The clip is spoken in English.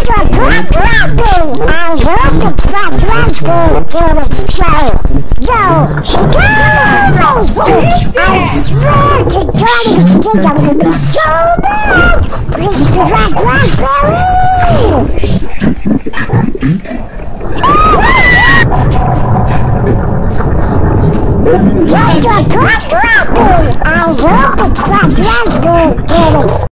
I hope it's not raspberry till it's Joe. Go, Wasted! I swear to God if it's still I'm gonna be so bad! Please be like raspberry! I hope it's not raspberry till it's